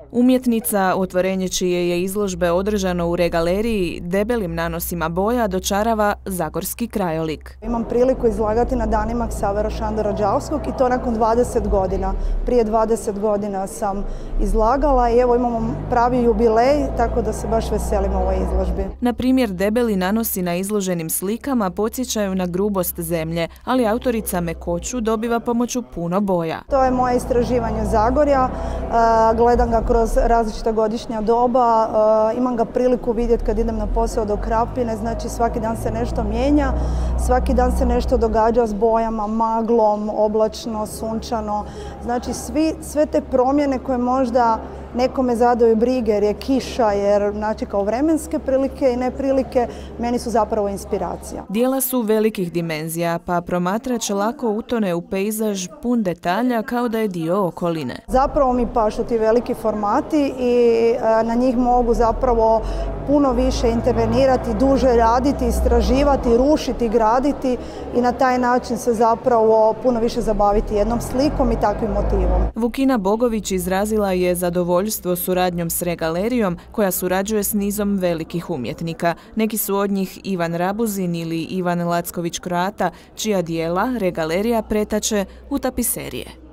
Umjetnica, otvorenje čije je izložbe održano u Regaleriji, debelim nanosima boja dočarava zagorski krajolik. Imam priliku izlagati na danima Ksavera Šandora Đavskog i to nakon 20 godina. Prije 20 godina sam izlagala i evo imamo pravi jubilej, tako da se baš veselim ovoj izložbi. Na primjer, debeli nanosi na izloženim slikama podsjećaju na grubost zemlje, ali autorica mekoću dobiva pomoću puno boja. To je moje istraživanje Zagorja, gledam ga kroz različita godišnja doba, imam ga priliku vidjeti kad idem na posao do Krapine, znači svaki dan se nešto mijenja, svaki dan se nešto događa s bojama, maglom, oblačno, sunčano, znači sve te promjene koje možda nekome zadaju brige jer je kiša, jer znači kao vremenske prilike i neprilike, meni su zapravo inspiracija. Dijela su velikih dimenzija, pa promatrač lako utone u pejzaž pun detalja kao da je dio okoline. Zapravo mi pašu ti veliki formati i na njih mogu zapravo puno više intervenirati, duže raditi, istraživati, rušiti, graditi i na taj način se zapravo puno više zabaviti jednom slikom i takvim motivom. Vukina Bogović izrazila je zadovoljstvo suradnjom s Regalerijom, koja surađuje s nizom velikih umjetnika. Neki su od njih Ivan Rabuzin ili Ivan Lacković Kroata, čija dijela Regalerija pretače u tapiserije.